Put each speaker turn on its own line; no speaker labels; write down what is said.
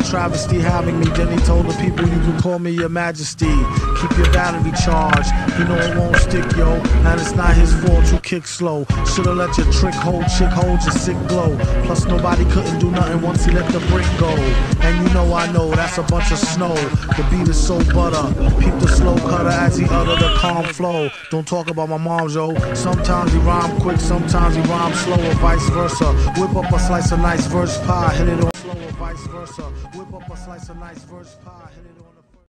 travesty having me. Then he told the people, you can call me your majesty. Keep your battery charged, you know it won't stick, yo. And it's not his fault you kick slow. Should've let your trick hold your sick glow. Plus nobody couldn't do nothing once he let the brick go. And you know I know that's a bunch of snow. The beat is so butter. Peep the slow cutter as he utter the calm flow. Don't talk about my mom, yo. Sometimes he rhyme quick, sometimes he rhyme slow, or vice versa. Whip up a slice of nice verse pie, hit it on slow, or vice versa. Whip up a slice of nice verse pie, hit it on